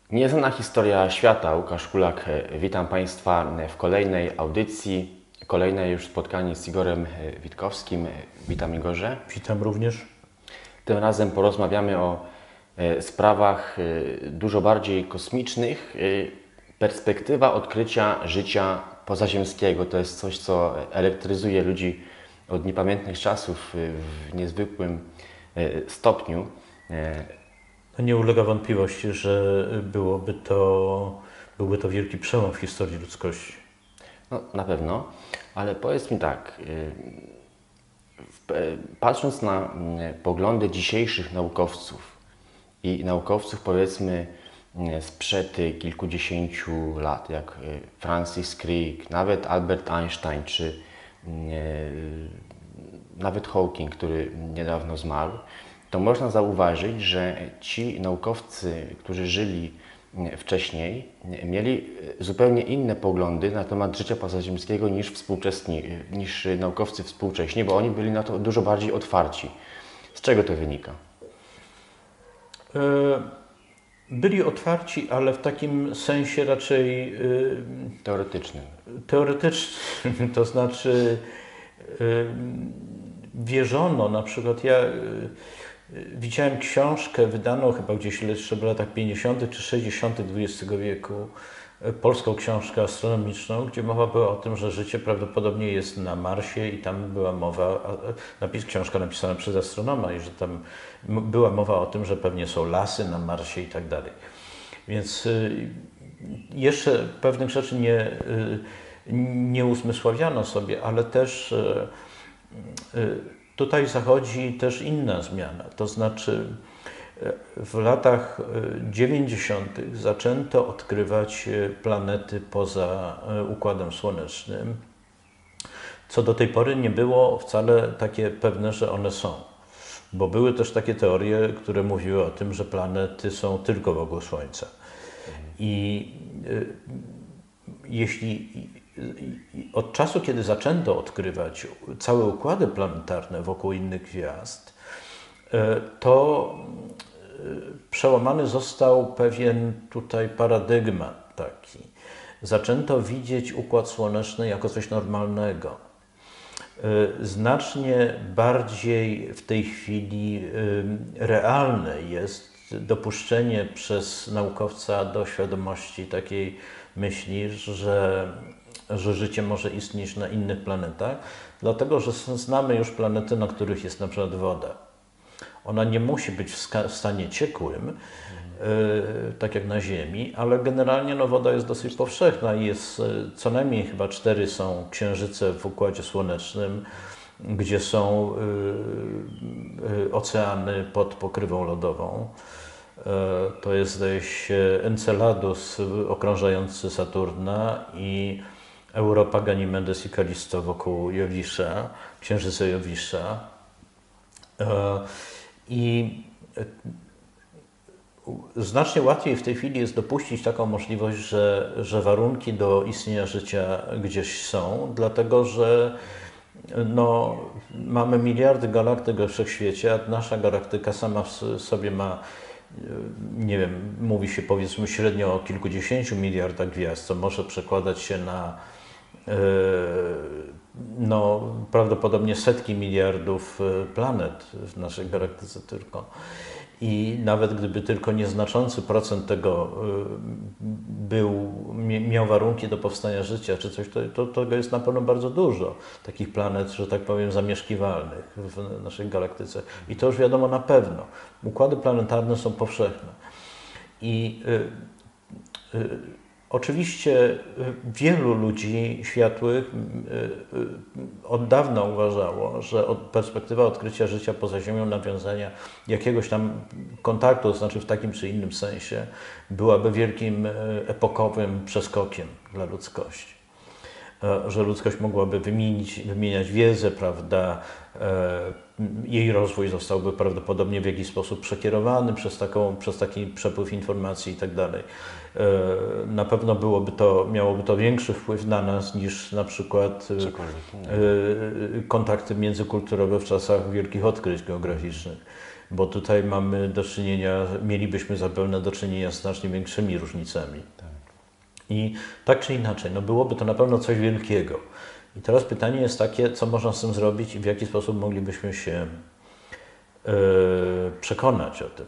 Nieznana historia świata. Łukasz Kulak, witam Państwa w kolejnej audycji, kolejne już spotkanie z Igorem Witkowskim. Witam Igorze. Witam również. Tym razem porozmawiamy o sprawach dużo bardziej kosmicznych. Perspektywa odkrycia życia pozaziemskiego to jest coś, co elektryzuje ludzi od niepamiętnych czasów w niezwykłym stopniu. Nie ulega wątpliwości, że byłby to wielki przełom w historii ludzkości. No, na pewno, ale powiedz mi tak, patrząc na poglądy dzisiejszych naukowców i naukowców powiedzmy sprzed kilkudziesięciu lat, jak Francis Crick, nawet Albert Einstein, czy nawet Hawking, który niedawno zmarł, to można zauważyć, że ci naukowcy, którzy żyli wcześniej, mieli zupełnie inne poglądy na temat życia pozaziemskiego niż naukowcy współcześni, bo oni byli na to dużo bardziej otwarci. Z czego to wynika? Byli otwarci, ale w takim sensie raczej Teoretycznym. teoretycznym, to znaczy wierzono, na przykład ja widziałem książkę wydaną chyba gdzieś jeszcze w latach 50. czy 60. XX wieku, polską książkę astronomiczną, gdzie mowa była o tym, że życie prawdopodobnie jest na Marsie i tam była mowa, książka napisana przez astronoma i że tam była mowa o tym, że pewnie są lasy na Marsie i tak dalej. Więc jeszcze pewnych rzeczy nie uzmysławiano sobie, ale też tutaj zachodzi też inna zmiana, to znaczy w latach 90. zaczęto odkrywać planety poza Układem Słonecznym, co do tej pory nie było wcale takie pewne, że one są. Bo były też takie teorie, które mówiły o tym, że planety są tylko wokół Słońca. I od czasu, kiedy zaczęto odkrywać całe układy planetarne wokół innych gwiazd, to przełamany został pewien tutaj paradygmat taki. Zaczęto widzieć Układ Słoneczny jako coś normalnego. Znacznie bardziej w tej chwili realne jest dopuszczenie przez naukowca do świadomości takiej myśli, że życie może istnieć na innych planetach, dlatego że znamy już planety, na których jest na przykład woda. Ona nie musi być w stanie ciekłym, tak jak na Ziemi, ale generalnie woda jest dosyć powszechna i jest co najmniej chyba 4 są księżyce w Układzie Słonecznym, gdzie są oceany pod pokrywą lodową. To jest, zdaje się, Enceladus okrążający Saturna i Europa, Ganymedes i Kalisto wokół Jowisza, księżyca Jowisza. I znacznie łatwiej w tej chwili jest dopuścić taką możliwość, że warunki do istnienia życia gdzieś są, dlatego że mamy miliardy galaktyk we wszechświecie, a nasza galaktyka sama w sobie ma, nie wiem, mówi się powiedzmy średnio o kilkudziesięciu miliardach gwiazd, co może przekładać się na prawdopodobnie setki miliardów planet w naszej galaktyce tylko. I nawet gdyby tylko nieznaczący procent tego miał warunki do powstania życia czy coś, to tego jest na pewno bardzo dużo, takich planet, że tak powiem, zamieszkiwalnych w naszej galaktyce. I to już wiadomo na pewno. Układy planetarne są powszechne. I oczywiście wielu ludzi światłych od dawna uważało, że perspektywa odkrycia życia poza Ziemią, nawiązania jakiegoś tam kontaktu, to znaczy w takim czy innym sensie, byłaby wielkim epokowym przeskokiem dla ludzkości. Że ludzkość mogłaby wymieniać wiedzę, prawda, jej rozwój zostałby prawdopodobnie w jakiś sposób przekierowany przez taki przepływ informacji i tak dalej. Na pewno miałoby to większy wpływ na nas niż na przykład kontakty międzykulturowe w czasach wielkich odkryć geograficznych. bo tutaj mielibyśmy zapewne do czynienia z znacznie większymi różnicami. I tak czy inaczej, no byłoby to na pewno coś wielkiego. I teraz pytanie jest takie, co można z tym zrobić i w jaki sposób moglibyśmy się przekonać o tym.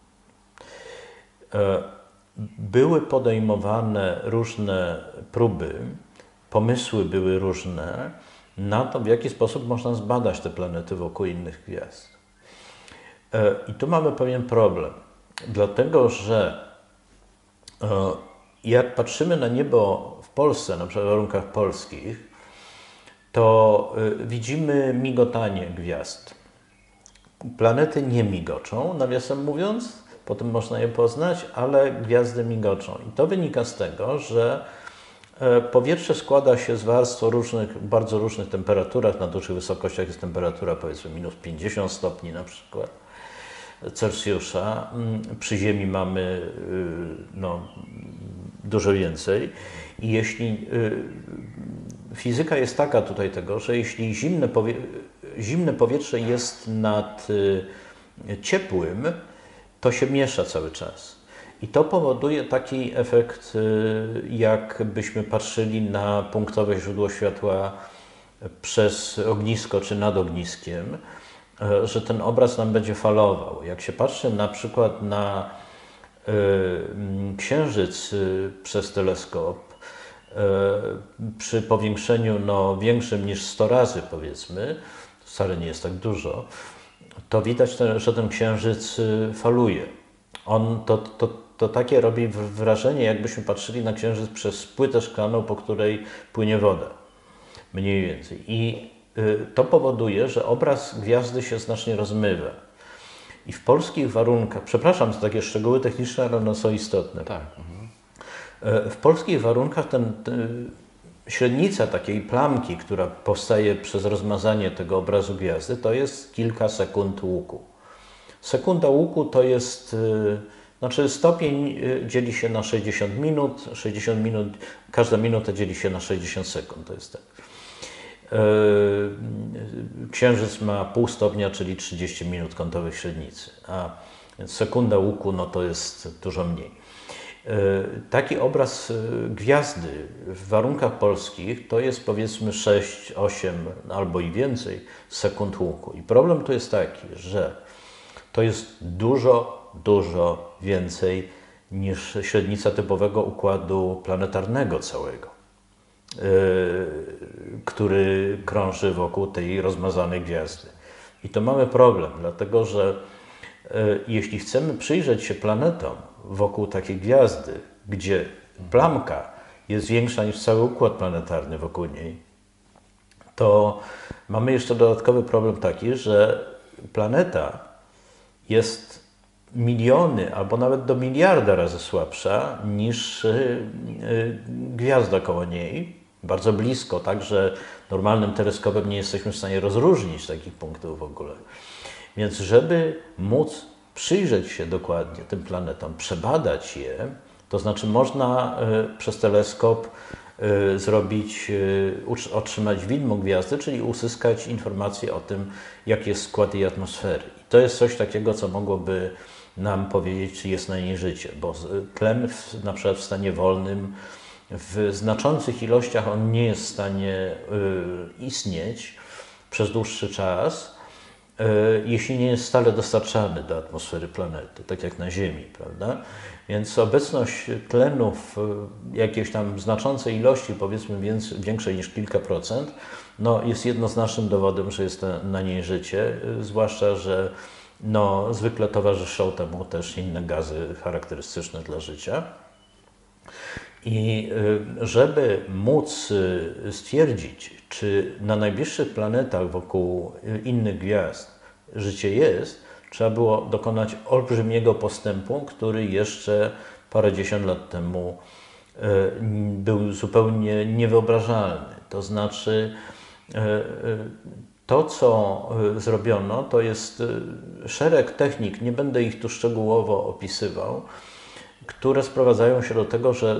Były podejmowane różne próby, pomysły były różne na to, w jaki sposób można zbadać te planety wokół innych gwiazd. I tu mamy pewien problem, dlatego że jak patrzymy na niebo w Polsce, na przykład w warunkach polskich, to widzimy migotanie gwiazd. Planety nie migoczą, nawiasem mówiąc, potem można je poznać, ale gwiazdy migoczą. I to wynika z tego, że powietrze składa się z warstw o bardzo różnych temperaturach. Na dużych wysokościach jest temperatura powiedzmy minus 50 stopni na przykład Celsjusza. Przy Ziemi mamy dużo więcej. I jeśli fizyka jest taka tutaj tego, że jeśli zimne powietrze jest nad ciepłym, to się miesza cały czas. I to powoduje taki efekt, jakbyśmy patrzyli na punktowe źródło światła przez ognisko czy nad ogniskiem, że ten obraz nam będzie falował. Jak się patrzy na przykład na Księżyc przez teleskop, przy powiększeniu większym niż 100 razy powiedzmy, wcale nie jest tak dużo, to widać, że ten Księżyc faluje. To takie robi wrażenie, jakbyśmy patrzyli na Księżyc przez płytę szklaną, po której płynie woda. Mniej więcej. I to powoduje, że obraz gwiazdy się znacznie rozmywa. I w polskich warunkach, przepraszam za takie szczegóły techniczne, ale one są istotne. Tak. W polskich warunkach średnica takiej plamki, która powstaje przez rozmazanie tego obrazu gwiazdy, to jest kilka sekund łuku. Sekunda łuku to jest, stopień dzieli się na 60 minut, każda minuta dzieli się na 60 sekund, to jest tak. Księżyc ma pół stopnia, czyli 30 minut kątowych średnicy, a więc sekunda łuku to jest dużo mniej. Taki obraz gwiazdy w warunkach polskich to jest powiedzmy 6, 8 albo i więcej sekund łuku. I problem tu jest taki, że to jest dużo więcej niż średnica typowego układu planetarnego całego, który krąży wokół tej rozmazanej gwiazdy. I to mamy problem, dlatego że jeśli chcemy przyjrzeć się planetom wokół takiej gwiazdy, gdzie plamka jest większa niż cały układ planetarny wokół niej, to mamy jeszcze dodatkowy problem taki, że planeta jest miliony albo nawet do miliarda razy słabsza niż gwiazda koło niej, bardzo blisko, tak że normalnym teleskopem nie jesteśmy w stanie rozróżnić takich punktów w ogóle. Więc żeby móc przyjrzeć się dokładnie tym planetom, przebadać je, to znaczy można przez teleskop otrzymać widmo gwiazdy, czyli uzyskać informacje o tym, jaki jest skład jej atmosfery. I to jest coś takiego, co mogłoby nam powiedzieć, czy jest na niej życie, bo tlen na przykład w stanie wolnym, w znaczących ilościach on nie jest w stanie istnieć przez dłuższy czas, jeśli nie jest stale dostarczany do atmosfery planety, tak jak na Ziemi, prawda? Więc obecność tlenu w jakiejś tam znaczącej ilości, powiedzmy większej niż kilka procent, jest jednoznacznym dowodem, że jest na niej życie, zwłaszcza, że zwykle towarzyszą temu też inne gazy charakterystyczne dla życia. I żeby móc stwierdzić, czy na najbliższych planetach wokół innych gwiazd życie jest, trzeba było dokonać olbrzymiego postępu, który jeszcze parędziesiąt lat temu był zupełnie niewyobrażalny. To znaczy to, co zrobiono, to jest szereg technik, nie będę ich tu szczegółowo opisywał, które sprowadzają się do tego, że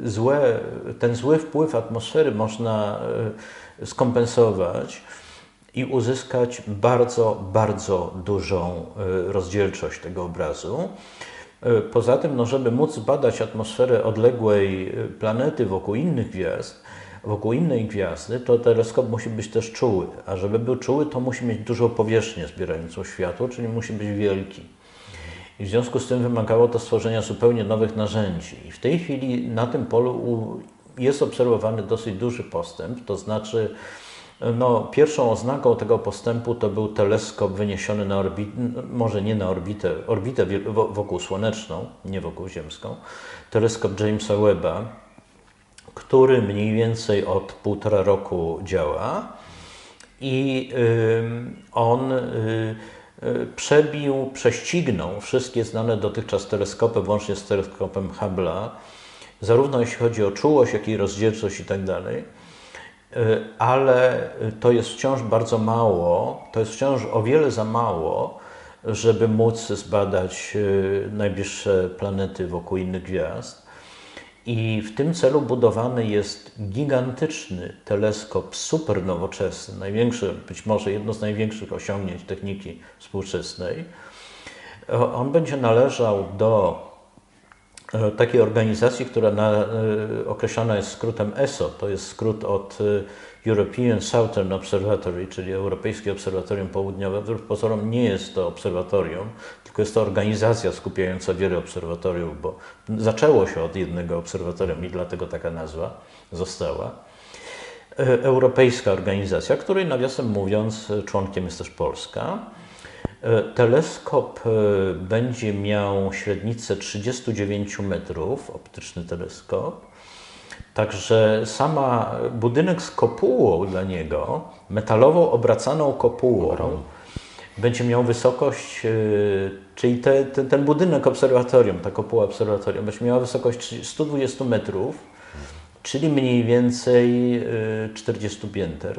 ten zły wpływ atmosfery można skompensować i uzyskać bardzo, bardzo dużą rozdzielczość tego obrazu. Poza tym, no, żeby móc badać atmosferę odległej planety wokół innej gwiazdy, to teleskop musi być też czuły. A żeby był czuły, to musi mieć dużą powierzchnię zbierającą światło, czyli musi być wielki. I w związku z tym wymagało to stworzenia zupełnie nowych narzędzi. I w tej chwili na tym polu jest obserwowany dosyć duży postęp, to znaczy no, pierwszą oznaką tego postępu to był teleskop wyniesiony na orbitę, może nie na orbitę wokół słoneczną, nie wokół ziemską, teleskop Jamesa Webba, który mniej więcej od 1,5 roku działa i on prześcignął wszystkie znane dotychczas teleskopy, włącznie z teleskopem Hubble'a, zarówno jeśli chodzi o czułość, jak i rozdzielczość i tak dalej. Ale to jest wciąż bardzo mało, to jest wciąż o wiele za mało, żeby móc zbadać najbliższe planety wokół innych gwiazd. I w tym celu budowany jest gigantyczny teleskop super nowoczesny, największy, być może jedno z największych osiągnięć techniki współczesnej. On będzie należał do takiej organizacji, która określana jest skrótem ESO, to jest skrót od European Southern Observatory, czyli Europejskie Obserwatorium Południowe. Wbrew pozorom nie jest to obserwatorium, tylko jest to organizacja skupiająca wiele obserwatoriów, bo zaczęło się od jednego obserwatorium i dlatego taka nazwa została. Europejska organizacja, której nawiasem mówiąc członkiem jest też Polska. Teleskop będzie miał średnicę 39 metrów, optyczny teleskop. Także budynek z kopułą dla niego, metalową obracaną kopułą, będzie miał wysokość, czyli ten budynek obserwatorium, ta kopuła obserwatorium, będzie miała wysokość 120 metrów, czyli mniej więcej 40 pięter.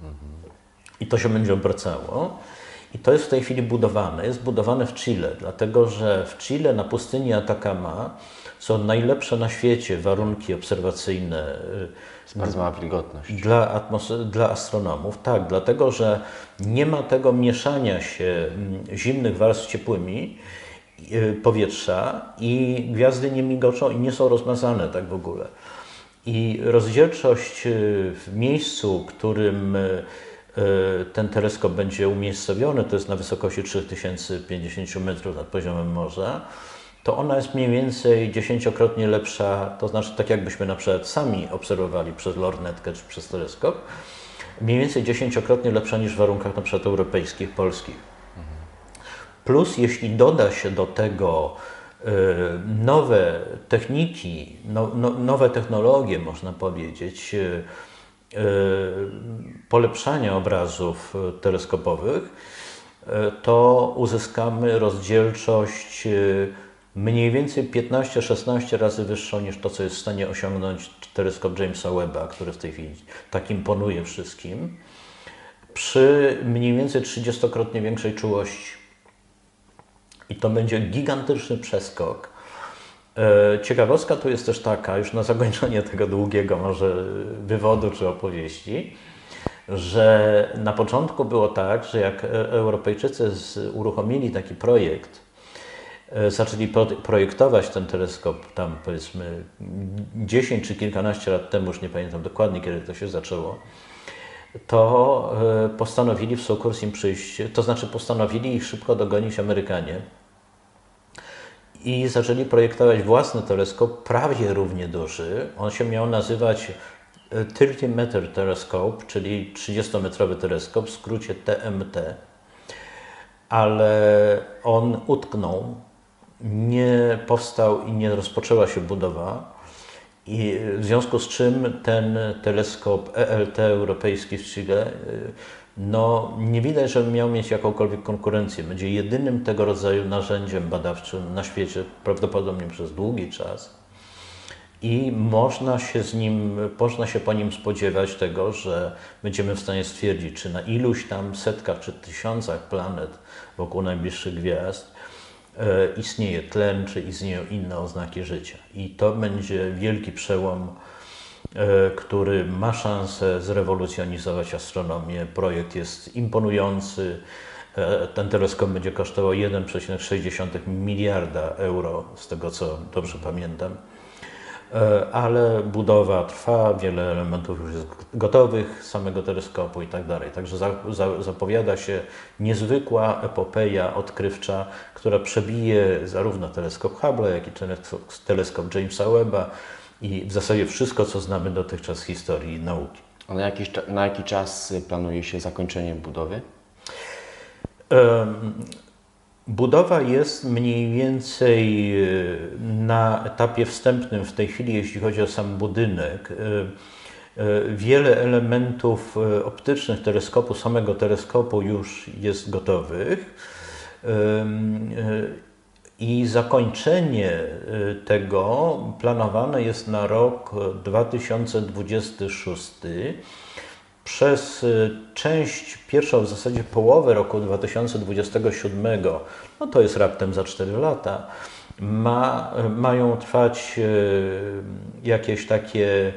I to się będzie obracało. I to jest w tej chwili budowane. Jest budowane w Chile, dlatego że w Chile na pustyni Atacama są najlepsze na świecie warunki obserwacyjne. Bardzo mała wilgotność. Dla astronomów. Tak, dlatego że nie ma tego mieszania się zimnych warstw z ciepłymi powietrza i gwiazdy nie migoczą i nie są rozmazane tak w ogóle. I rozdzielczość w miejscu, którym ten teleskop będzie umiejscowiony, to jest na wysokości 3050 metrów nad poziomem morza, to ona jest mniej więcej 10-krotnie lepsza, to znaczy tak jakbyśmy na przykład sami obserwowali przez lornetkę czy przez teleskop, mniej więcej 10-krotnie lepsza niż w warunkach na przykład europejskich, polskich. Plus jeśli doda się do tego nowe techniki, nowe technologie, można powiedzieć, polepszania obrazów teleskopowych, to uzyskamy rozdzielczość mniej więcej 15-16 razy wyższą niż to, co jest w stanie osiągnąć teleskop Jamesa Webba, który w tej chwili tak imponuje wszystkim, przy mniej więcej 30-krotnie większej czułości. I to będzie gigantyczny przeskok. Ciekawostka tu jest też taka, już na zakończenie tego długiego może wywodu czy opowieści, że na początku było tak, że jak Europejczycy uruchomili taki projekt, zaczęli projektować ten teleskop tam powiedzmy 10 czy kilkanaście lat temu, już nie pamiętam dokładnie kiedy to się zaczęło, to postanowili w sukurs im przyjść, to znaczy postanowili ich szybko dogonić Amerykanie i zaczęli projektować własny teleskop, prawie równie duży. On się miał nazywać 30-meter telescope, czyli 30-metrowy teleskop, w skrócie TMT, ale on utknął, nie powstał i nie rozpoczęła się budowa. I w związku z czym ten teleskop ELT europejski w Chile, no nie widać, żeby miał mieć jakąkolwiek konkurencję. Będzie jedynym tego rodzaju narzędziem badawczym na świecie, prawdopodobnie przez długi czas. I można się po nim spodziewać tego, że będziemy w stanie stwierdzić, czy na iluś tam setkach czy tysiącach planet wokół najbliższych gwiazd istnieje tlen, czy istnieją inne oznaki życia. I to będzie wielki przełom który ma szansę zrewolucjonizować astronomię. Projekt jest imponujący. Ten teleskop będzie kosztował 1,6 miliarda euro, z tego co dobrze pamiętam. Ale budowa trwa, wiele elementów już jest gotowych, samego teleskopu i tak dalej. Także zapowiada się niezwykła epopeja odkrywcza, która przebije zarówno teleskop Hubble'a, jak i teleskop Jamesa Webba i w zasadzie wszystko, co znamy dotychczas z historii nauki. A na jaki czas planuje się zakończenie budowy? Budowa jest mniej więcej na etapie wstępnym w tej chwili, jeśli chodzi o sam budynek. Wiele elementów optycznych teleskopu, samego teleskopu już jest gotowych i zakończenie tego planowane jest na rok 2026. Przez część pierwszą, w zasadzie połowę roku 2027, no to jest raptem za 4 lata, mają trwać jakieś takie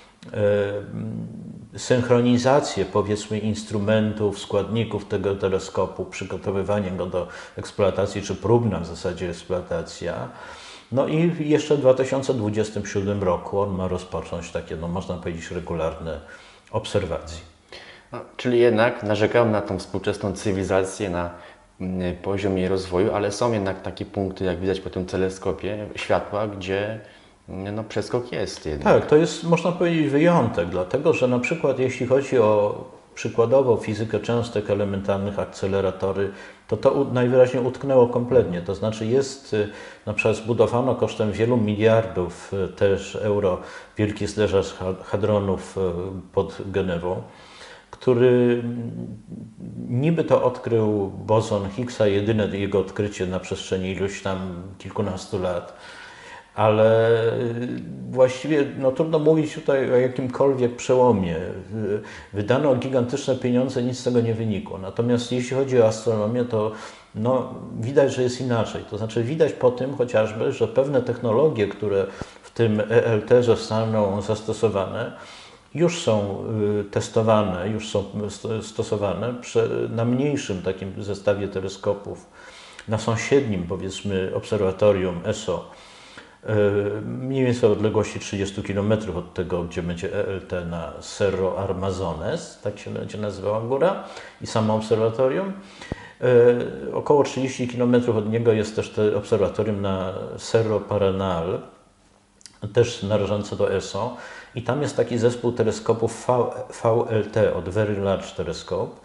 synchronizacje, powiedzmy, instrumentów, składników tego teleskopu, przygotowywanie go do eksploatacji, czy próbna w zasadzie eksploatacja. No i jeszcze w 2027 roku on ma rozpocząć takie, no można powiedzieć, regularne obserwacji. No, czyli jednak narzekamy na tą współczesną cywilizację, na poziom jej rozwoju, ale są jednak takie punkty, jak widać po tym teleskopie, światła, gdzie no, przeskok jest jednak. Tak, to jest, można powiedzieć, wyjątek, dlatego że na przykład jeśli chodzi o przykładowo fizykę cząstek elementarnych, akceleratory, to najwyraźniej utknęło kompletnie. To znaczy jest, na przykład zbudowano kosztem wielu miliardów też euro wielki zderzacz hadronów pod Genewą, który niby to odkrył boson Higgsa, jedyne jego odkrycie na przestrzeni iluś tam kilkunastu lat, ale właściwie no, trudno mówić tutaj o jakimkolwiek przełomie. Wydano gigantyczne pieniądze, nic z tego nie wynikło. Natomiast jeśli chodzi o astronomię, to no, widać, że jest inaczej. To znaczy widać po tym chociażby, że pewne technologie, które w tym ELT zostaną zastosowane, już są testowane, już są stosowane na mniejszym takim zestawie teleskopów, na sąsiednim, powiedzmy, obserwatorium ESO, mniej więcej o odległości 30 km od tego, gdzie będzie ELT na Cerro Armazones, tak się będzie nazywała góra, i samo obserwatorium. Około 30 km od niego jest też to obserwatorium na Cerro Paranal, też należące do ESO. I tam jest taki zespół teleskopów VLT, od Very Large Telescope,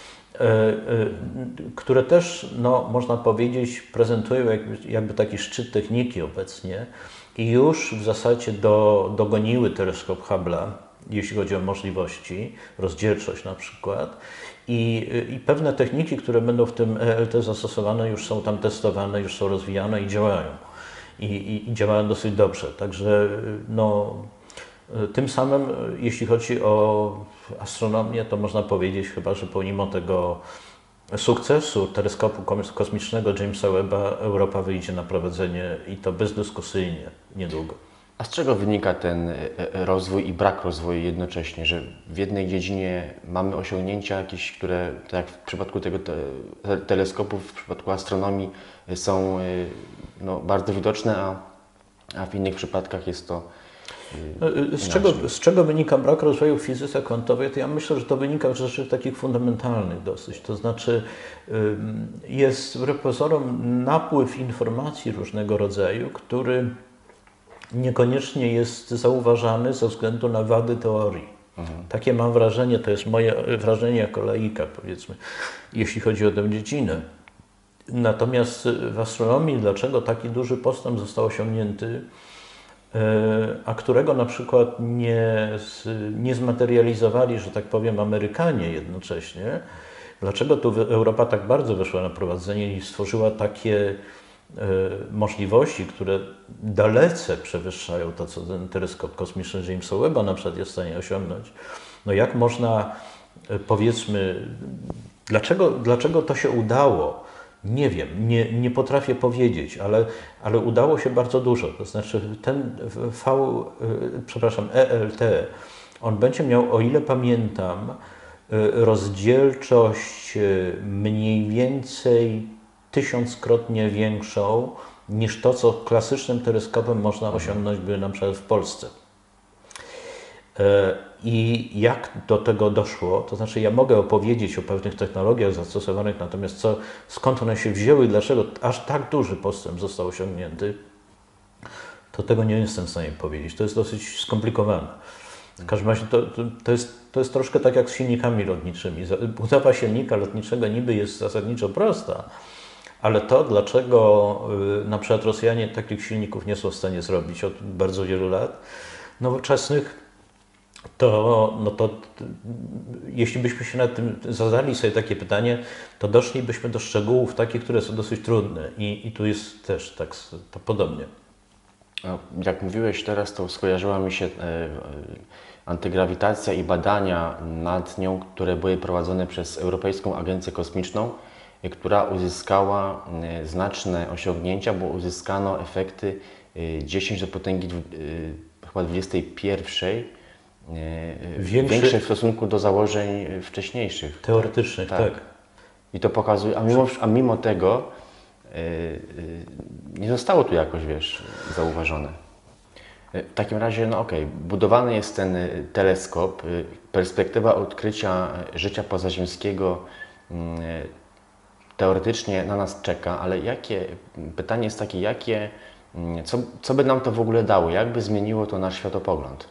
które też, no, można powiedzieć, prezentują jakby taki szczyt techniki obecnie i już w zasadzie dogoniły teleskop Hubble'a, jeśli chodzi o możliwości, rozdzielczość na przykład. I pewne techniki, które będą w tym ELT zastosowane, już są tam testowane, już są rozwijane i działają. I działają dosyć dobrze. Także no, tym samym, jeśli chodzi o astronomię, to można powiedzieć chyba, że pomimo tego sukcesu teleskopu kosmicznego Jamesa Webba Europa wyjdzie na prowadzenie i to bezdyskusyjnie niedługo. A z czego wynika ten rozwój i brak rozwoju jednocześnie, że w jednej dziedzinie mamy osiągnięcia jakieś, które, tak jak w przypadku tego teleskopu, w przypadku astronomii są no, bardzo widoczne, a w innych przypadkach jest to z czego wynika brak rozwoju w fizyce kwantowej, to ja myślę, że to wynika z rzeczy takich fundamentalnych dosyć. To znaczy jest wbrew pozorom napływ informacji różnego rodzaju, który niekoniecznie jest zauważany ze względu na wady teorii. Takie mam wrażenie, to jest moje wrażenie jako laika, powiedzmy, jeśli chodzi o tę dziedzinę. Natomiast w astronomii, dlaczego taki duży postęp został osiągnięty, a którego na przykład nie zmaterializowali, że tak powiem, Amerykanie jednocześnie, dlaczego tu Europa tak bardzo weszła na prowadzenie i stworzyła takie możliwości, które dalece przewyższają to, co ten teleskop kosmiczny Jamesa Webba na przykład jest w stanie osiągnąć. No jak można, powiedzmy, dlaczego to się udało? Nie wiem, nie potrafię powiedzieć, ale udało się bardzo dużo. To znaczy ten ELT, on będzie miał, o ile pamiętam, rozdzielczość mniej więcej 1000-krotnie większą niż to, co klasycznym teleskopem można osiągnąć by na przykład w Polsce. I jak do tego doszło, to znaczy ja mogę opowiedzieć o pewnych technologiach zastosowanych, natomiast skąd one się wzięły, dlaczego aż tak duży postęp został osiągnięty, to tego nie jestem w stanie powiedzieć. To jest dosyć skomplikowane. W każdym razie to jest troszkę tak jak z silnikami lotniczymi. Budowa silnika lotniczego niby jest zasadniczo prosta, ale to, dlaczego na przykład Rosjanie takich silników nie są w stanie zrobić od bardzo wielu lat nowoczesnych, to jeśli byśmy się nad tym zadali sobie takie pytanie, to doszlibyśmy do szczegółów takich, które są dosyć trudne i tu jest też tak to podobnie. Jak mówiłeś teraz, to skojarzyła mi się antygrawitacja i badania nad nią, które były prowadzone przez Europejską Agencję Kosmiczną, która uzyskała znaczne osiągnięcia, bo uzyskano efekty 10 do potęgi chyba 21 większe w stosunku do założeń wcześniejszych. Teoretycznych, tak. I to pokazuje, a mimo tego nie zostało tu jakoś, zauważone. W takim razie, no okej, budowany jest ten teleskop, perspektywa odkrycia życia pozaziemskiego teoretycznie na nas czeka, ale pytanie jest takie, co by nam to w ogóle dało, jak by zmieniło to nasz światopogląd?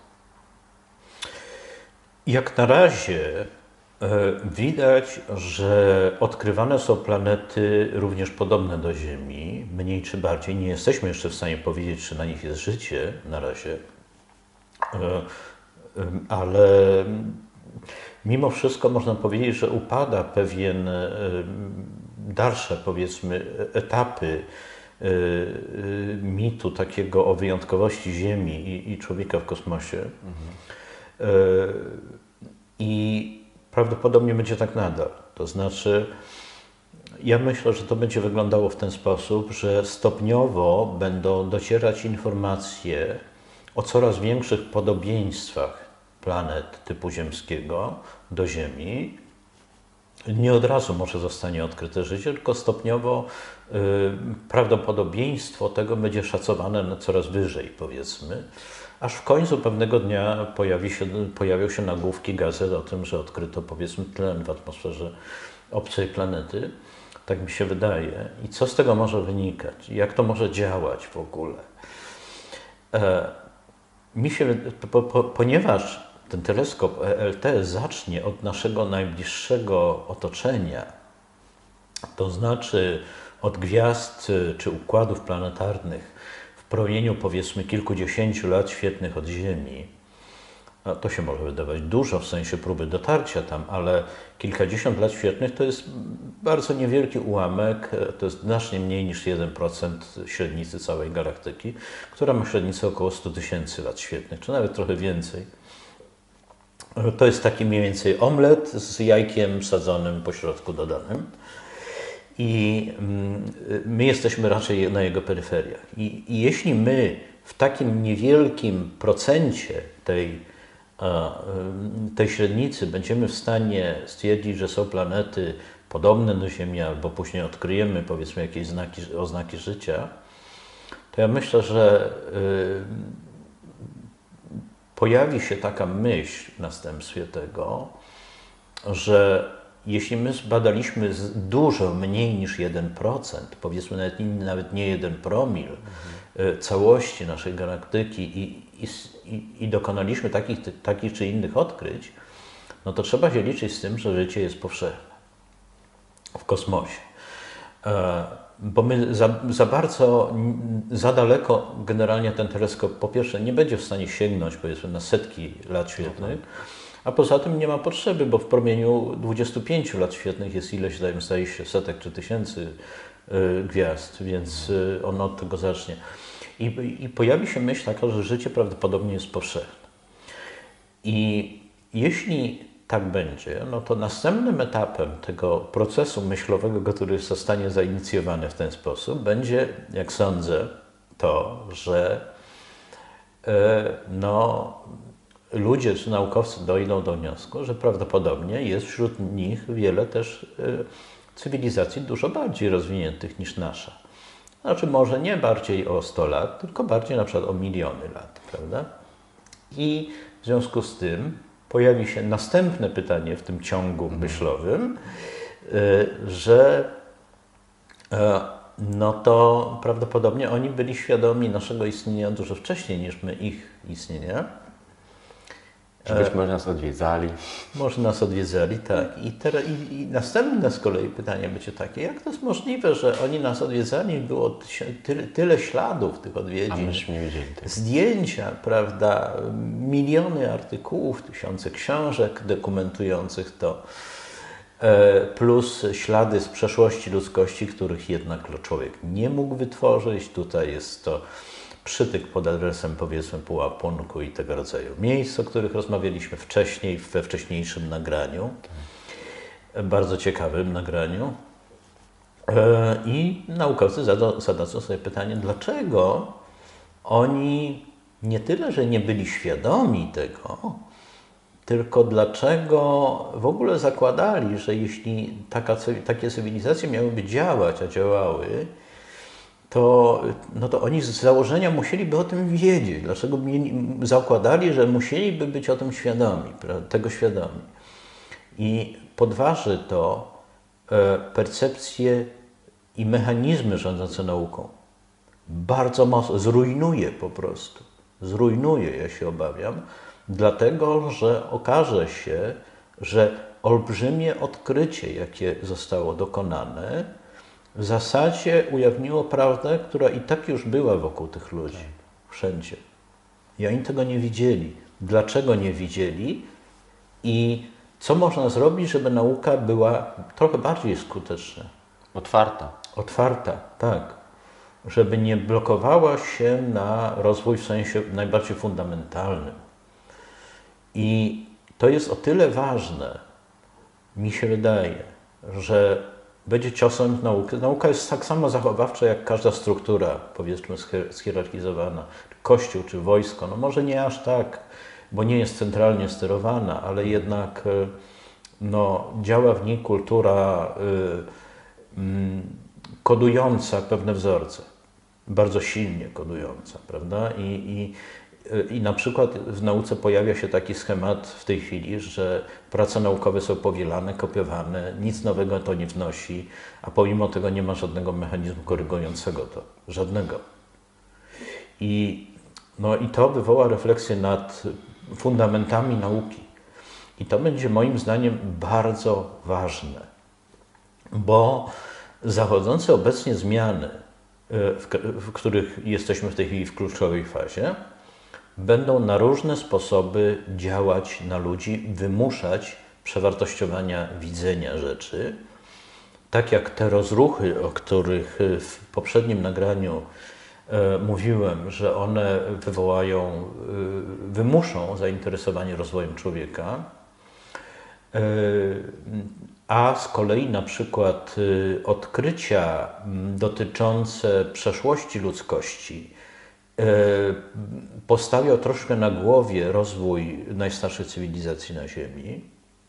Jak na razie widać, że odkrywane są planety również podobne do Ziemi, mniej czy bardziej. Nie jesteśmy jeszcze w stanie powiedzieć, czy na nich jest życie na razie, ale mimo wszystko można powiedzieć, że upada pewien dalsze, powiedzmy, etapy mitu takiego o wyjątkowości Ziemi i człowieka w kosmosie. I prawdopodobnie będzie tak nadal. To znaczy, ja myślę, że to będzie wyglądało w ten sposób, że stopniowo będą docierać informacje o coraz większych podobieństwach planet typu ziemskiego do Ziemi. Nie od razu może zostanie odkryte życie, tylko stopniowo prawdopodobieństwo tego będzie szacowane coraz wyżej, powiedzmy. Aż w końcu pewnego dnia pojawią się nagłówki gazet o tym, że odkryto, powiedzmy, tlen w atmosferze obcej planety. Tak mi się wydaje. I co z tego może wynikać? Jak to może działać w ogóle? Ponieważ ten teleskop ELT zacznie od naszego najbliższego otoczenia, to znaczy od gwiazd czy układów planetarnych, w promieniu, powiedzmy, kilkudziesięciu lat świetlnych od Ziemi. To się może wydawać dużo w sensie próby dotarcia tam, ale kilkadziesiąt lat świetlnych to jest bardzo niewielki ułamek, to jest znacznie mniej niż 1% średnicy całej galaktyki, która ma średnicę około 100 000 lat świetlnych, czy nawet trochę więcej. To jest taki mniej więcej omlet z jajkiem sadzonym po środku dodanym. I my jesteśmy raczej na jego peryferiach. I jeśli my w takim niewielkim procencie tej średnicy będziemy w stanie stwierdzić, że są planety podobne do Ziemi, albo później odkryjemy, powiedzmy, jakieś oznaki życia, to ja myślę, że pojawi się taka myśl w następstwie tego, że jeśli my zbadaliśmy dużo mniej niż 1%, powiedzmy nawet nie 1 promil całości naszej galaktyki i dokonaliśmy takich czy innych odkryć, no to trzeba się liczyć z tym, że życie jest powszechne w kosmosie. Bo my za daleko generalnie ten teleskop po pierwsze nie będzie w stanie sięgnąć, powiedzmy, na setki lat świetlnych, a poza tym nie ma potrzeby, bo w promieniu 25 lat świetlnych jest ileś, zdaje się, setek czy tysięcy gwiazd, więc on od tego zacznie. I pojawi się myśl taka, że życie prawdopodobnie jest powszechne. I jeśli tak będzie, no to następnym etapem tego procesu myślowego, który zostanie zainicjowany w ten sposób, będzie, jak sądzę, to, że no, ludzie czy naukowcy dojdą do wniosku, że prawdopodobnie jest wśród nich wiele też cywilizacji dużo bardziej rozwiniętych niż nasza. Znaczy może nie bardziej o 100 lat, tylko bardziej na przykład o miliony lat, prawda? I w związku z tym pojawi się następne pytanie w tym ciągu myślowym, że no to prawdopodobnie oni byli świadomi naszego istnienia dużo wcześniej niż my ich istnienia. Czy być może nas odwiedzali. Może nas odwiedzali, tak. I następne z kolei pytanie będzie takie, jak to jest możliwe, że oni nas odwiedzali, było tyle śladów tych A odwiedzin, myśmy nie wiedzieli tego. zdjęcia, prawda, miliony artykułów, tysiące książek dokumentujących to, plus ślady z przeszłości ludzkości, których jednak człowiek nie mógł wytworzyć. Tutaj jest to przytyk pod adresem, powiedzmy, Pułapunku i tego rodzaju miejsc, o których rozmawialiśmy wcześniej, we wcześniejszym nagraniu, bardzo ciekawym nagraniu. I naukowcy zadadzą sobie pytanie, dlaczego oni nie tyle, że nie byli świadomi tego, tylko dlaczego w ogóle zakładali, że jeśli takie cywilizacje miałyby działać, a działały, to oni z założenia musieliby o tym wiedzieć. Dlaczego zakładali, że musieliby być o tym świadomi, tego świadomi. I podważy to percepcję i mechanizmy rządzące nauką. Bardzo mocno, zrujnuje po prostu. Zrujnuje, ja się obawiam, dlatego, że okaże się, że olbrzymie odkrycie, jakie zostało dokonane, w zasadzie ujawniło prawdę, która i tak już była wokół tych ludzi, wszędzie. I oni tego nie widzieli. Dlaczego nie widzieli? I co można zrobić, żeby nauka była trochę bardziej skuteczna? Otwarta. Otwarta, tak. Żeby nie blokowała się na rozwój w sensie najbardziej fundamentalnym. I to jest o tyle ważne, mi się wydaje, że będzie ciosem w naukę. Nauka jest tak samo zachowawcza jak każda struktura, powiedzmy, schierarchizowana. Kościół czy wojsko, no może nie aż tak, bo nie jest centralnie sterowana, ale jednak działa w niej kultura kodująca pewne wzorce, bardzo silnie kodująca, prawda? I na przykład w nauce pojawia się taki schemat w tej chwili, że prace naukowe są powielane, kopiowane, nic nowego to nie wnosi, a pomimo tego nie ma żadnego mechanizmu korygującego to. Żadnego. I to wywoła refleksję nad fundamentami nauki. I to będzie moim zdaniem bardzo ważne, bo zachodzące obecnie zmiany, w których jesteśmy w tej chwili w kluczowej fazie, będą na różne sposoby działać na ludzi, wymuszać przewartościowania widzenia rzeczy. Tak jak te rozruchy, o których w poprzednim nagraniu mówiłem, że one wymuszą zainteresowanie rozwojem człowieka, a z kolei na przykład odkrycia dotyczące przeszłości ludzkości postawiał troszkę na głowie rozwój najstarszych cywilizacji na Ziemi.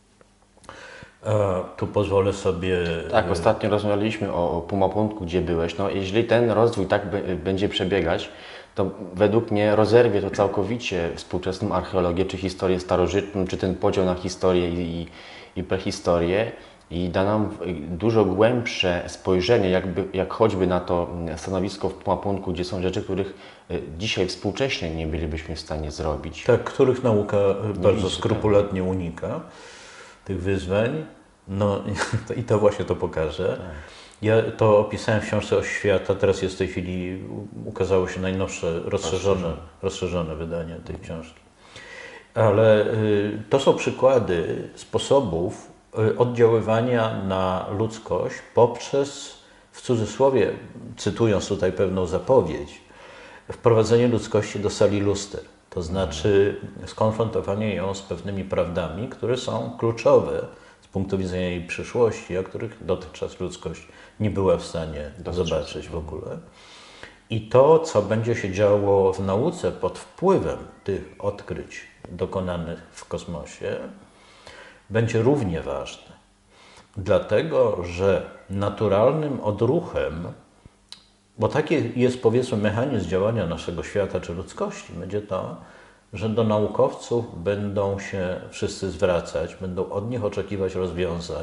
Tu pozwolę sobie... Tak, ostatnio rozmawialiśmy o Pumapunku, gdzie byłeś. No, jeżeli ten rozwój tak będzie przebiegać, to według mnie rozerwie to całkowicie współczesną archeologię, czy historię starożytną, czy ten podział na historię i prehistorię i da nam dużo głębsze spojrzenie, jak choćby na to stanowisko w Pumapunku, gdzie są rzeczy, których dzisiaj współcześnie nie bylibyśmy w stanie zrobić. Tak, których nauka bardzo skrupulatnie unika, tych wyzwań. No i to właśnie to pokaże. Tak. Ja to opisałem w książce o świata, teraz jest w tej chwili, ukazało się najnowsze, rozszerzone wydanie tej książki. Ale to są przykłady sposobów oddziaływania na ludzkość poprzez, w cudzysłowie, cytując tutaj pewną zapowiedź, wprowadzenie ludzkości do sali luster. To znaczy skonfrontowanie ją z pewnymi prawdami, które są kluczowe z punktu widzenia jej przyszłości, a których dotychczas ludzkość nie była w stanie zobaczyć w ogóle. I to, co będzie się działo w nauce pod wpływem tych odkryć dokonanych w kosmosie, będzie równie ważne. Dlatego, że naturalnym odruchem, bo taki jest, powiedzmy, mechanizm działania naszego świata czy ludzkości, będzie to, że do naukowców będą się wszyscy zwracać, będą od nich oczekiwać rozwiązań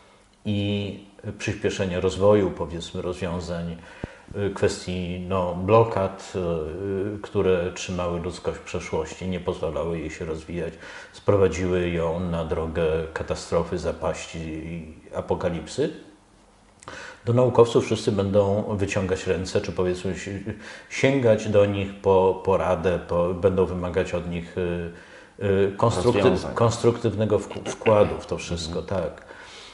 i przyspieszenia rozwoju, powiedzmy, rozwiązań kwestii blokad, które trzymały ludzkość w przeszłości, nie pozwalały jej się rozwijać, sprowadziły ją na drogę katastrofy, zapaści i apokalipsy. Do naukowców wszyscy będą wyciągać ręce, czy powiedzmy sięgać do nich po poradę, będą wymagać od nich konstruktywnego wkładu w to wszystko, tak.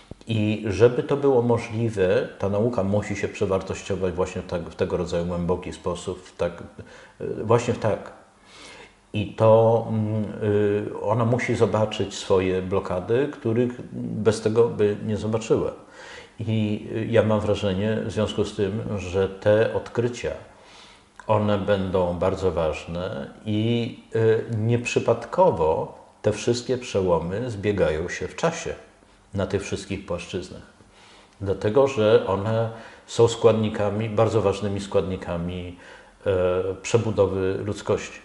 I żeby to było możliwe, ta nauka musi się przewartościować właśnie w tego rodzaju głęboki sposób, właśnie tak. I to ona musi zobaczyć swoje blokady, których bez tego by nie zobaczyła. I ja mam wrażenie w związku z tym, że te odkrycia, one będą bardzo ważne i nieprzypadkowo te wszystkie przełomy zbiegają się w czasie na tych wszystkich płaszczyznach. Dlatego, że one są składnikami, bardzo ważnymi składnikami przebudowy ludzkości.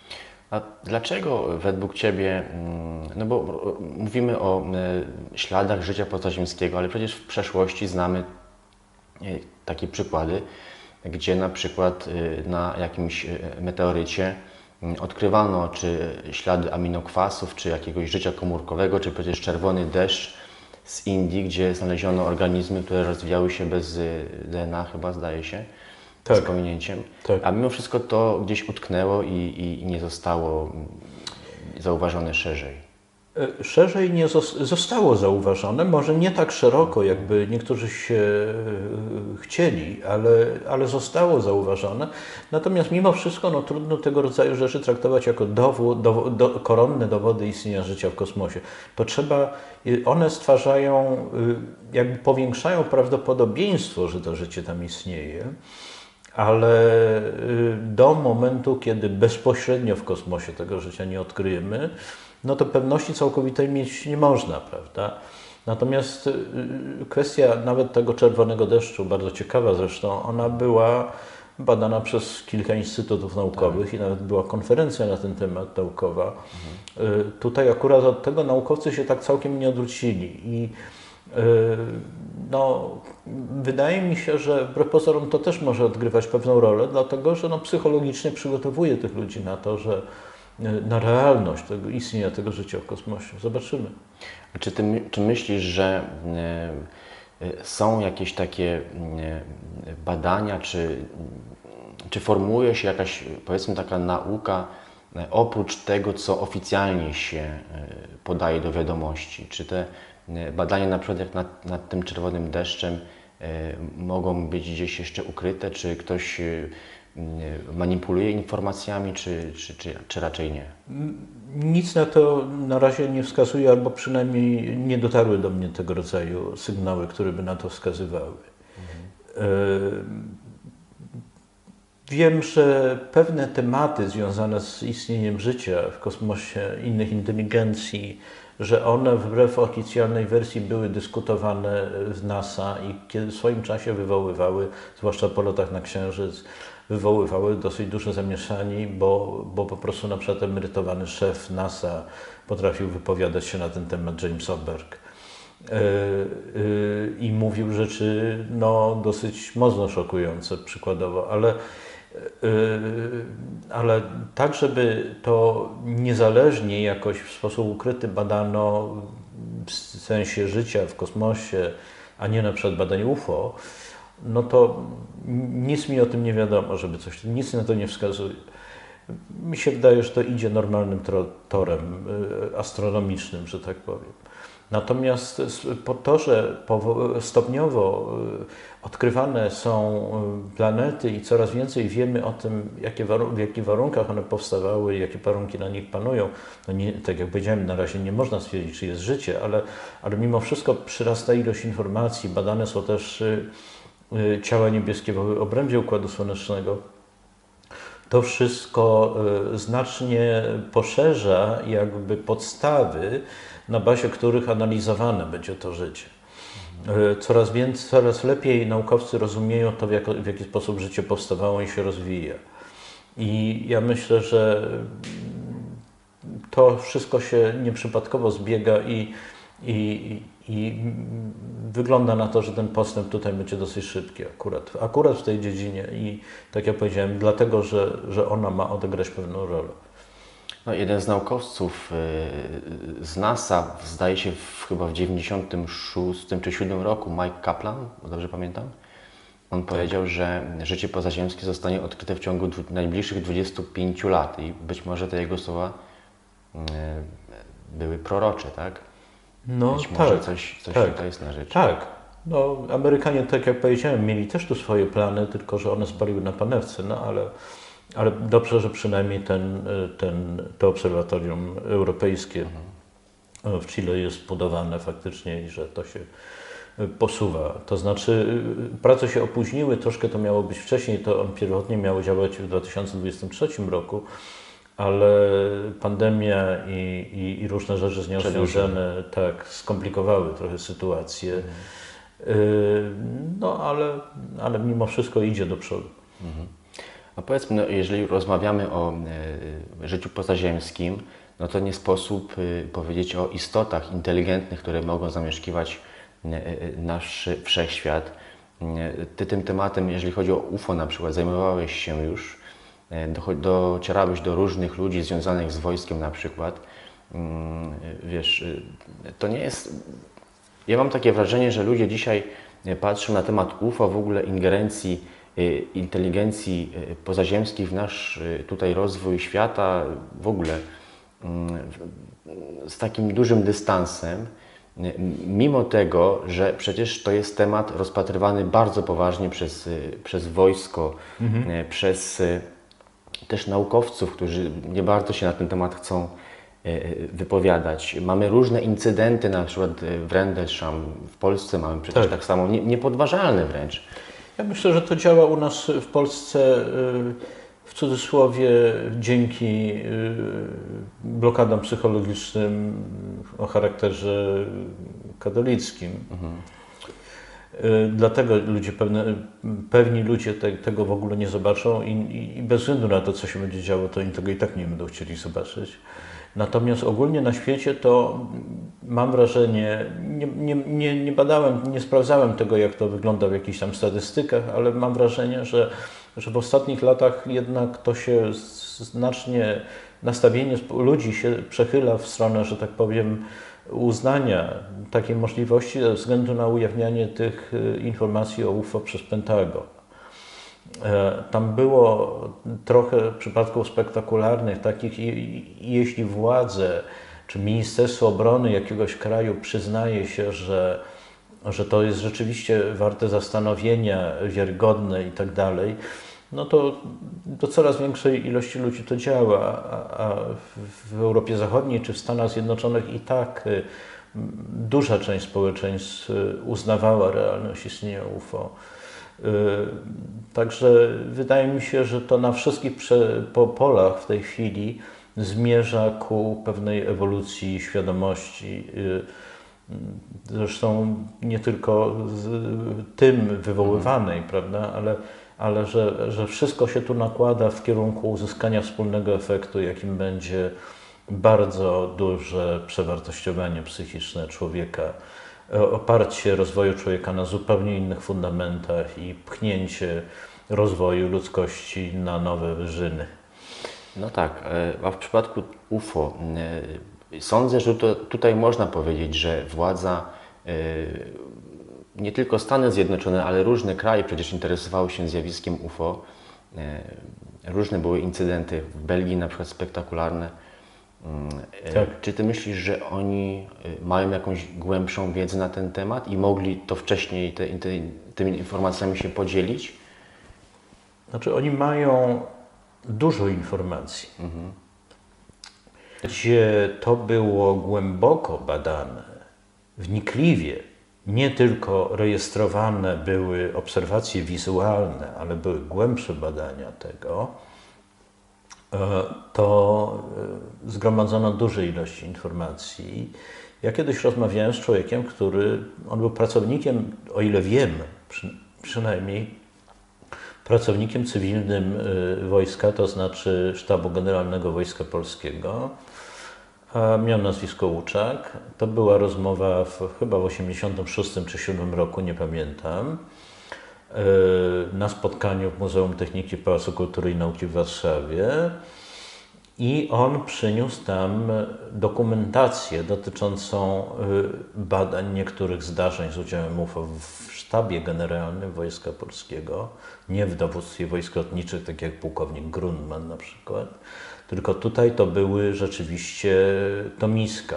A dlaczego według Ciebie, no bo mówimy o śladach życia pozaziemskiego, ale przecież w przeszłości znamy takie przykłady, gdzie na przykład na jakimś meteorycie odkrywano czy ślady aminokwasów, czy jakiegoś życia komórkowego, czy przecież czerwony deszcz z Indii, gdzie znaleziono organizmy, które rozwijały się bez DNA, chyba zdaje się, z pominięciem. Tak. A mimo wszystko to gdzieś utknęło i nie zostało zauważone szerzej. Szerzej nie zostało zauważone, może nie tak szeroko, jakby niektórzy się chcieli, ale zostało zauważone. Natomiast mimo wszystko trudno tego rodzaju rzeczy traktować jako koronne dowody istnienia życia w kosmosie. To one stwarzają, jakby powiększają prawdopodobieństwo, że to życie tam istnieje, ale do momentu, kiedy bezpośrednio w kosmosie tego życia nie odkryjemy, to pewności całkowitej mieć nie można, prawda? Natomiast kwestia nawet tego czerwonego deszczu, bardzo ciekawa zresztą, ona była badana przez kilka instytutów naukowych i nawet była konferencja na ten temat naukowa. Tutaj akurat od tego naukowcy się tak całkiem nie odwrócili i wydaje mi się, że wbrew pozorom to też może odgrywać pewną rolę, dlatego że psychologicznie przygotowuje tych ludzi na to, że na realność istnienia tego życia w kosmosie. Zobaczymy. Czy myślisz, że są jakieś takie badania, czy formułuje się jakaś, powiedzmy, taka nauka oprócz tego, co oficjalnie się podaje do wiadomości? Czy te badania, na przykład jak nad tym czerwonym deszczem, mogą być gdzieś jeszcze ukryte? Czy ktoś manipuluje informacjami, czy raczej nie? Nic na to na razie nie wskazuje, albo przynajmniej nie dotarły do mnie tego rodzaju sygnały, które by na to wskazywały. Wiem, że pewne tematy związane z istnieniem życia w kosmosie, innych inteligencji, że one wbrew oficjalnej wersji były dyskutowane w NASA i kiedy w swoim czasie wywoływały, zwłaszcza po lotach na Księżyc, wywoływały dosyć duże zamieszanie, bo po prostu na przykład emerytowany szef NASA potrafił wypowiadać się na ten temat, James Oberg, i mówił rzeczy dosyć mocno szokujące przykładowo, ale tak, żeby to niezależnie jakoś w sposób ukryty badano w sensie życia w kosmosie, a nie na przykład badań UFO, to nic mi o tym nie wiadomo, nic na to nie wskazuje. Mi się wydaje, że to idzie normalnym torem astronomicznym, że tak powiem. Natomiast po to, że stopniowo odkrywane są planety i coraz więcej wiemy o tym, w jakich warunkach one powstawały, jakie warunki na nich panują, no nie, tak jak powiedziałem, na razie nie można stwierdzić, czy jest życie, ale mimo wszystko przyrasta ilość informacji. Badane są też ciała niebieskie w obrębie Układu Słonecznego. To wszystko znacznie poszerza jakby podstawy, na bazie których analizowane będzie to życie. Coraz lepiej naukowcy rozumieją to, w jaki sposób życie powstawało i się rozwija. I ja myślę, że to wszystko się nieprzypadkowo zbiega i wygląda na to, że ten postęp tutaj będzie dosyć szybki akurat w tej dziedzinie i tak jak powiedziałem, dlatego, że ona ma odegrać pewną rolę. No, jeden z naukowców z NASA, zdaje się chyba w 96 czy 7 roku, Mike Kaplan, dobrze pamiętam, on powiedział, że życie pozaziemskie zostanie odkryte w ciągu najbliższych 25 lat i być może te jego słowa były prorocze, tak? No, być może coś tutaj jest na rzeczy. Tak. No, Amerykanie, tak jak powiedziałem, mieli też tu swoje plany, tylko że one spaliły na panewce, no ale dobrze, że przynajmniej to obserwatorium europejskie w Chile jest budowane faktycznie i że to się posuwa. To znaczy prace się opóźniły, troszkę to miało być wcześniej, to on pierwotnie miał działać w 2023 roku, ale pandemia i różne rzeczy z nią związane tak skomplikowały trochę sytuację. No ale mimo wszystko idzie do przodu. A powiedzmy, no, jeżeli rozmawiamy o życiu pozaziemskim, no to nie sposób powiedzieć o istotach inteligentnych, które mogą zamieszkiwać nasz wszechświat. Ty tym tematem, jeżeli chodzi o UFO na przykład, zajmowałeś się już, docierałeś do różnych ludzi związanych z wojskiem na przykład. Wiesz, to nie jest... Ja mam takie wrażenie, że ludzie dzisiaj patrzą na temat UFO, w ogóle ingerencji inteligencji pozaziemskiej w nasz tutaj rozwój świata, w ogóle z takim dużym dystansem, mimo tego, że przecież to jest temat rozpatrywany bardzo poważnie przez wojsko, przez też naukowców, którzy nie bardzo się na ten temat chcą wypowiadać. Mamy różne incydenty, na przykład w Rendlesham, w Polsce mamy przecież tak samo, niepodważalne wręcz. Ja myślę, że to działa u nas w Polsce w cudzysłowie dzięki blokadom psychologicznym o charakterze katolickim. Dlatego pewni ludzie tego w ogóle nie zobaczą i bez względu na to, co się będzie działo, to oni tego i tak nie będą chcieli zobaczyć. Natomiast ogólnie na świecie to mam wrażenie, nie badałem, nie sprawdzałem tego, jak to wygląda w jakichś tam statystykach, ale mam wrażenie, że w ostatnich latach jednak to się znacznie, nastawienie ludzi się przechyla w stronę, że tak powiem, uznania takiej możliwości ze względu na ujawnianie tych informacji o UFO przez Pentagon. Tam było trochę przypadków spektakularnych, takich, jeśli władze czy Ministerstwo Obrony jakiegoś kraju przyznaje się, że to jest rzeczywiście warte zastanowienia, wiarygodne i tak dalej, no to do coraz większej ilości ludzi to działa, a w Europie Zachodniej czy w Stanach Zjednoczonych i tak duża część społeczeństw uznawała realność istnienia UFO. Także wydaje mi się, że to na wszystkich polach w tej chwili zmierza ku pewnej ewolucji świadomości. Zresztą nie tylko tym wywoływanej, prawda, ale że wszystko się tu nakłada w kierunku uzyskania wspólnego efektu, jakim będzie bardzo duże przewartościowanie psychiczne człowieka, oparcie rozwoju człowieka na zupełnie innych fundamentach i pchnięcie rozwoju ludzkości na nowe wyżyny. No tak, a w przypadku UFO sądzę, że tutaj można powiedzieć, że władza, nie tylko Stany Zjednoczone, ale różne kraje przecież interesowały się zjawiskiem UFO. różne były incydenty w Belgii, na przykład spektakularne. Tak. Czy ty myślisz, że oni mają jakąś głębszą wiedzę na ten temat i mogli to wcześniej tymi informacjami się podzielić? Znaczy oni mają dużo informacji, gdzie to było głęboko badane, wnikliwie, nie tylko rejestrowane były obserwacje wizualne, ale były głębsze badania tego, to zgromadzono duże ilości informacji. Ja kiedyś rozmawiałem z człowiekiem, on był pracownikiem, o ile wiem, przynajmniej pracownikiem cywilnym wojska, to znaczy Sztabu Generalnego Wojska Polskiego. Miał nazwisko Łuczak. To była rozmowa chyba w 1986 czy 1987 roku, nie pamiętam, na spotkaniu w Muzeum Techniki w Pałacu Kultury i Nauki w Warszawie. I on przyniósł tam dokumentację dotyczącą badań niektórych zdarzeń z udziałem UFO w Sztabie Generalnym Wojska Polskiego, nie w dowództwie wojsk lotniczych, tak jak pułkownik Grundman na przykład, tylko tutaj to były rzeczywiście tomiska.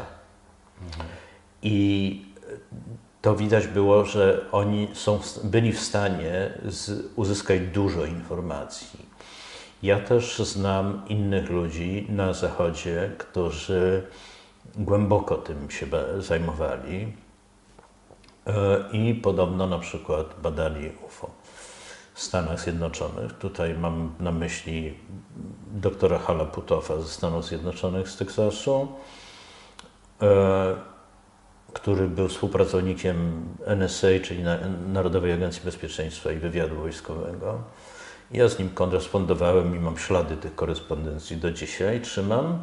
I to widać było, że oni byli w stanie uzyskać dużo informacji. Ja też znam innych ludzi na Zachodzie, którzy głęboko tym się zajmowali i podobno na przykład badali UFO w Stanach Zjednoczonych. Tutaj mam na myśli doktora Halaputowa ze Stanów Zjednoczonych, z Teksasu, który był współpracownikiem NSA, czyli Narodowej Agencji Bezpieczeństwa i Wywiadu Wojskowego. Ja z nim korespondowałem i mam ślady tych korespondencji do dzisiaj, trzymam.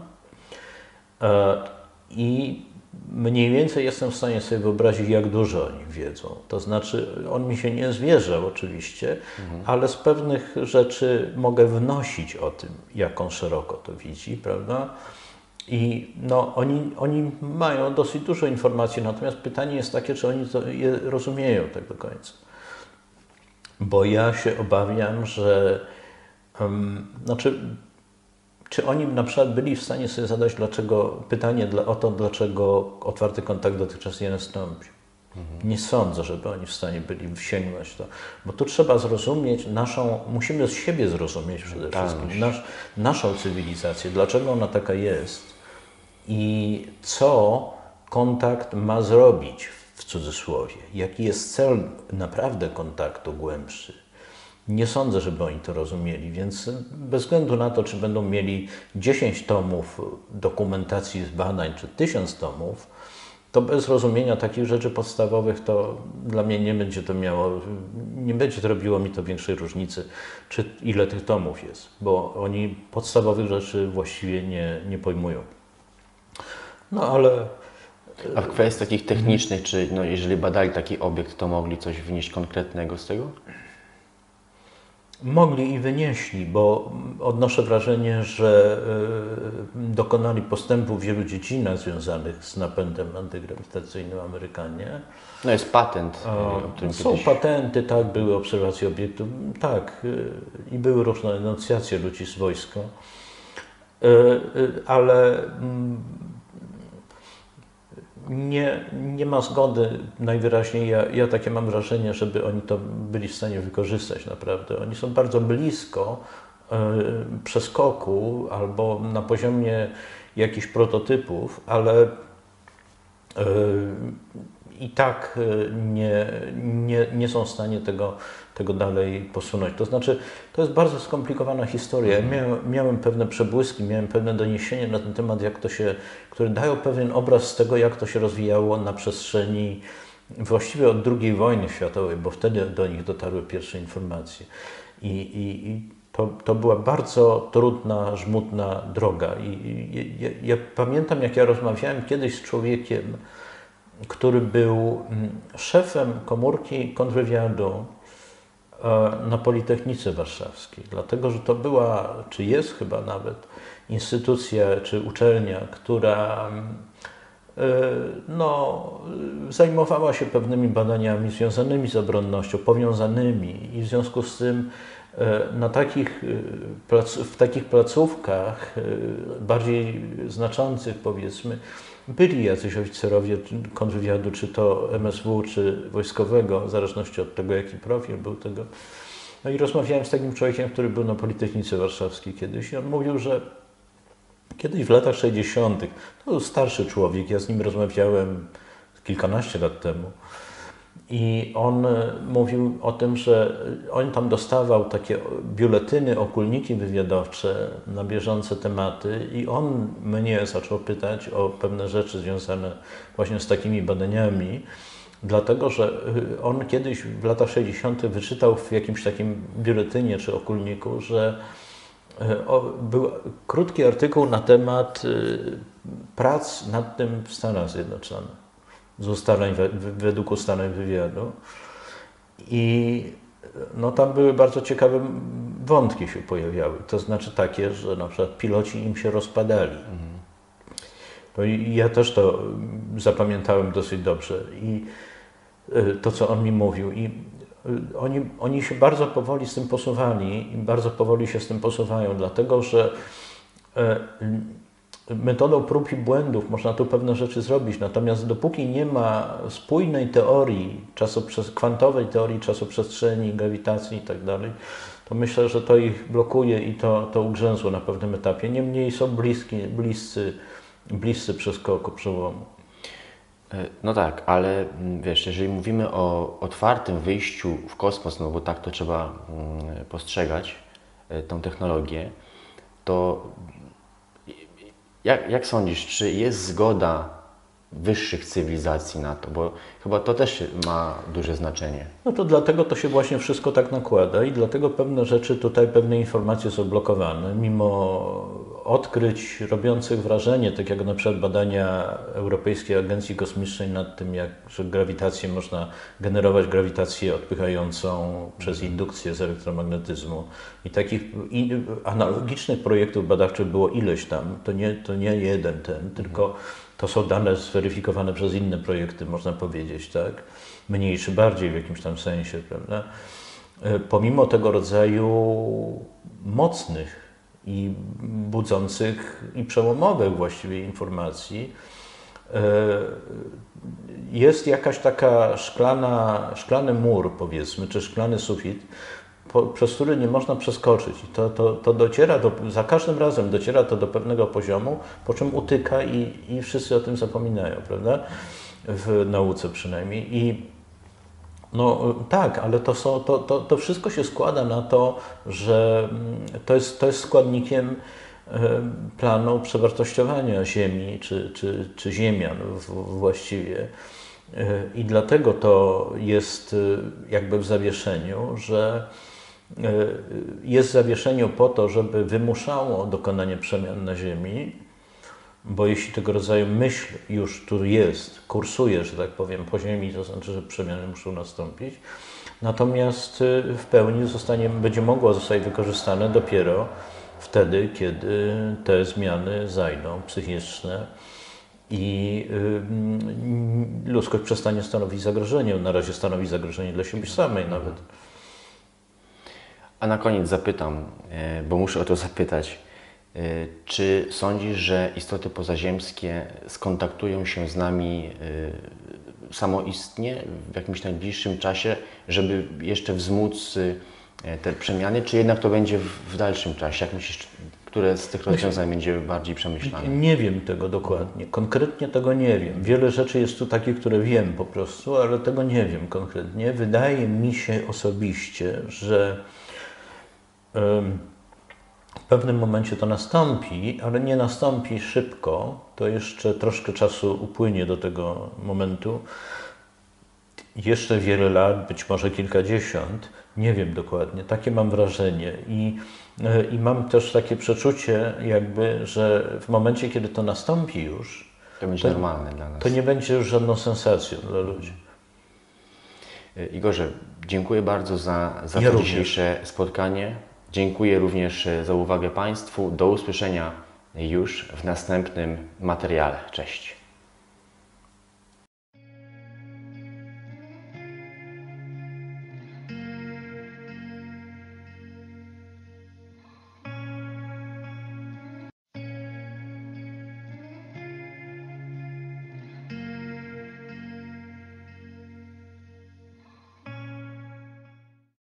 I mniej więcej jestem w stanie sobie wyobrazić, jak dużo o nich wiedzą. To znaczy, on mi się nie zwierzał oczywiście, ale z pewnych rzeczy mogę wnosić o tym, jak on szeroko to widzi, prawda? I no, oni mają dosyć dużo informacji, natomiast pytanie jest takie, czy oni je rozumieją tak do końca. Bo ja się obawiam, że czy oni na przykład byli w stanie sobie zadać pytanie o to, dlaczego otwarty kontakt dotychczas nie nastąpił. Nie sądzę, żeby oni w stanie byli sięgnąć to. Bo tu trzeba zrozumieć musimy z siebie zrozumieć przede wszystkim naszą cywilizację, dlaczego ona taka jest i co kontakt ma zrobić, w cudzysłowie. Jaki jest cel naprawdę kontaktu głębszy. Nie sądzę, żeby oni to rozumieli, więc bez względu na to, czy będą mieli 10 tomów dokumentacji z badań, czy 1000 tomów, to bez rozumienia takich rzeczy podstawowych, to dla mnie nie będzie to robiło mi to większej różnicy, czy ile tych tomów jest, bo oni podstawowych rzeczy właściwie nie pojmują. No ale... A w kwestii takich technicznych, czy jeżeli badali taki obiekt, to mogli coś wnieść konkretnego z tego? Mogli i wynieśli, bo odnoszę wrażenie, że dokonali postępu w wielu dziedzinach związanych z napędem antygrawitacyjnym Amerykanie. No jest patent, o którym Są patenty, tak, były obserwacje obiektów, tak, i były różne enuncjacje ludzi z wojska, ale nie ma zgody najwyraźniej, ja takie mam wrażenie, żeby oni to byli w stanie wykorzystać naprawdę. Oni są bardzo blisko przeskoku albo na poziomie jakichś prototypów, ale i tak nie są w stanie tego dalej posunąć. To znaczy, to jest bardzo skomplikowana historia. Ja miałem pewne przebłyski, miałem pewne doniesienia na ten temat, które dają pewien obraz z tego, jak to się rozwijało na przestrzeni właściwie od II wojny światowej, bo wtedy do nich dotarły pierwsze informacje. I to była bardzo trudna, żmudna droga. Ja pamiętam, jak ja rozmawiałem kiedyś z człowiekiem, który był szefem komórki kontrwywiadu na Politechnice Warszawskiej, dlatego że to była, czy jest chyba nawet, instytucja czy uczelnia, która zajmowała się pewnymi badaniami związanymi z obronnością, powiązanymi i w związku z tym w takich placówkach bardziej znaczących, powiedzmy, byli jacyś oficerowie kontrwywiadu, czy to MSW, czy wojskowego, w zależności od tego, jaki profil był tego. No i rozmawiałem z takim człowiekiem, który był na Politechnice Warszawskiej kiedyś i on mówił, że kiedyś w latach 60., to był starszy człowiek, ja z nim rozmawiałem kilkanaście lat temu, i on mówił o tym, że on tam dostawał takie biuletyny, okulniki wywiadowcze na bieżące tematy i on mnie zaczął pytać o pewne rzeczy związane właśnie z takimi badaniami, dlatego że on kiedyś w latach 60. wyczytał w jakimś takim biuletynie czy okulniku, że był krótki artykuł na temat prac nad tym w Stanach Zjednoczonych, według ustaleń wywiadu. I no, tam były bardzo ciekawe wątki się pojawiały. To znaczy takie, że na przykład piloci im się rozpadali. No i ja też to zapamiętałem dosyć dobrze. I to, co on mi mówił. I oni się bardzo powoli z tym posuwali i bardzo powoli się z tym posuwają, dlatego że metodą prób i błędów można tu pewne rzeczy zrobić, natomiast dopóki nie ma spójnej teorii, kwantowej teorii czasoprzestrzeni, grawitacji i tak dalej, to myślę, że to ich blokuje i to ugrzęzło na pewnym etapie. Niemniej są bliscy przeskoku, przełomu. No tak, ale wiesz, jeżeli mówimy o otwartym wyjściu w kosmos, no bo tak to trzeba postrzegać, tą technologię, to jak sądzisz, czy jest zgoda wyższych cywilizacji na to? Bo chyba to też ma duże znaczenie. No to dlatego to się właśnie wszystko tak nakłada i dlatego pewne rzeczy tutaj, pewne informacje są blokowane, mimo odkryć robiących wrażenie, tak jak na przykład badania Europejskiej Agencji Kosmicznej nad tym, że grawitację można generować grawitację odpychającą przez indukcję z elektromagnetyzmu. I takich analogicznych projektów badawczych było ileś tam, to nie jeden tylko to są dane zweryfikowane przez inne projekty, można powiedzieć, tak? Mniejszy, bardziej w jakimś tam sensie, prawda? Pomimo tego rodzaju mocnych i budzących i przełomowych właściwie informacji, jest jakaś taka szklany mur, powiedzmy, czy szklany sufit, przez który nie można przeskoczyć. I to dociera za każdym razem dociera to do pewnego poziomu, po czym utyka i wszyscy o tym zapominają, prawda? W nauce przynajmniej. I no tak, ale to wszystko się składa na to, że to jest składnikiem planu przewartościowania Ziemi czy Ziemian właściwie. I dlatego to jest jakby w zawieszeniu, że jest w zawieszeniu po to, żeby wymuszało dokonanie przemian na Ziemi, bo jeśli tego rodzaju myśl już tu jest, kursuje, że tak powiem, po Ziemi, to znaczy, że przemiany muszą nastąpić, natomiast w pełni będzie mogło zostać wykorzystane dopiero wtedy, kiedy te zmiany zajdą psychiczne i ludzkość przestanie stanowić zagrożenie. Na razie stanowi zagrożenie dla siebie samej nawet. A na koniec zapytam, bo muszę o to zapytać, czy sądzisz, że istoty pozaziemskie skontaktują się z nami samoistnie w jakimś najbliższym czasie, żeby jeszcze wzmóc te przemiany, czy jednak to będzie w dalszym czasie? Jak myślisz, które z tych rozwiązań będzie bardziej przemyślane? Nie wiem tego dokładnie. Konkretnie tego nie wiem. Wiele rzeczy jest tu takich, które wiem po prostu, ale tego nie wiem konkretnie. Wydaje mi się osobiście, że w pewnym momencie to nastąpi, ale nie nastąpi szybko. To jeszcze troszkę czasu upłynie do tego momentu. Jeszcze wiele lat, być może kilkadziesiąt, nie wiem dokładnie. Takie mam wrażenie. I mam też takie przeczucie, jakby, że w momencie, kiedy to nastąpi już, to będzie normalne dla nas. To nie będzie już żadną sensacją dla ludzi. Igorze, dziękuję bardzo za to dzisiejsze spotkanie. Dziękuję również za uwagę Państwu. Do usłyszenia już w następnym materiale. Cześć.